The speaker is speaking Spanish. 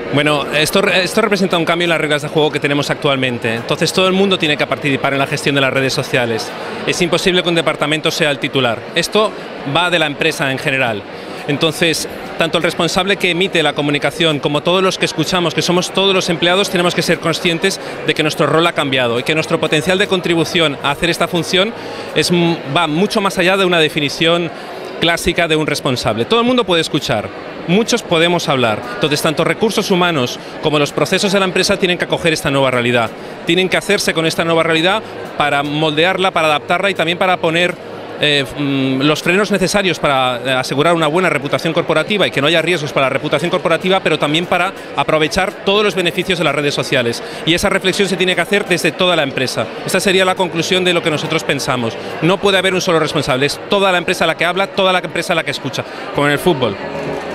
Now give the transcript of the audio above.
Bueno, esto representa un cambio en las reglas de juego que tenemos actualmente. Entonces todo el mundo tiene que participar en la gestión de las redes sociales. Es imposible que un departamento sea el titular. Esto va de la empresa en general. Entonces, tanto el responsable que emite la comunicación como todos los que escuchamos, que somos todos los empleados, tenemos que ser conscientes de que nuestro rol ha cambiado y que nuestro potencial de contribución a hacer esta función va mucho más allá de una definición clásica de un responsable. Todo el mundo puede escuchar, muchos podemos hablar. Entonces, tanto recursos humanos como los procesos de la empresa tienen que acoger esta nueva realidad. Tienen que hacerse con esta nueva realidad para moldearla, para adaptarla y también para poner los frenos necesarios para asegurar una buena reputación corporativa y que no haya riesgos para la reputación corporativa, pero también para aprovechar todos los beneficios de las redes sociales. Y esa reflexión se tiene que hacer desde toda la empresa. Esta sería la conclusión de lo que nosotros pensamos. No puede haber un solo responsable, es toda la empresa la que habla, toda la empresa la que escucha, como en el fútbol.